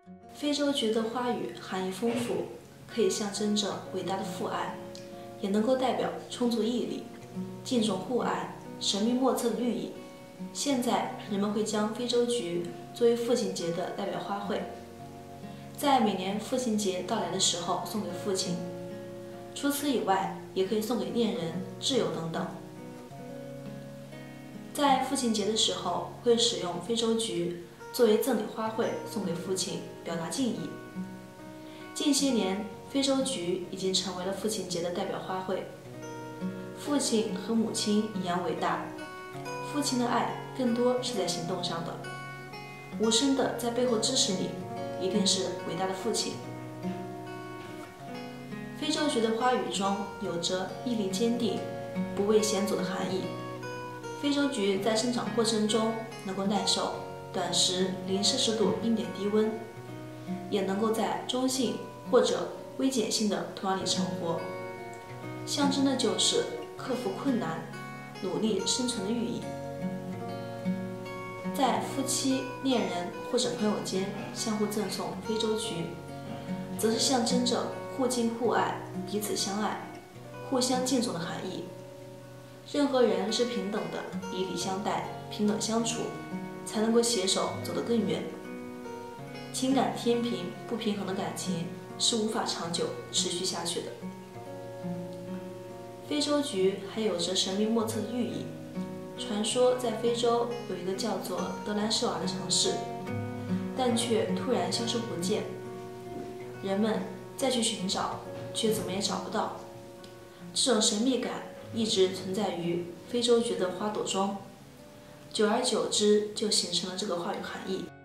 非洲菊的花语含义丰富，可以象征着伟大的父爱，也能够代表充足毅力、敬重互爱、神秘莫测的寓意。现在人们会将非洲菊作为父亲节的代表花卉，在每年父亲节到来的时候送给父亲。除此以外，也可以送给恋人、挚友等等。在父亲节的时候，会使用非洲菊作为赠礼花卉送给父亲，表达敬意。近些年，非洲菊已经成为了父亲节的代表花卉。父亲和母亲一样伟大，父亲的爱更多是在行动上的，无声的在背后支持你，一定是伟大的父亲。非洲菊的花语中有着毅力坚定、不畏险阻的含义。非洲菊在生长过程中能够耐受短时0°C阴点低温，也能够在中性或者微碱性的土壤里成活，象征的就是克服困难、努力生存的寓意。在夫妻、恋人或者朋友间相互赠送非洲菊，则是象征着互敬互爱、彼此相爱、互相敬重的含义。任何人是平等的，以礼相待，平等相处，才能够携手走得更远。情感天平不平衡的感情是无法长久持续下去的。非洲菊还有着神秘莫测的寓意。传说在非洲有一个叫做德兰舍瓦的城市，但却突然消失不见。人们再去寻找，却怎么也找不到。这种神秘感一直存在于非洲菊的花朵中，久而久之就形成了这个花语含义。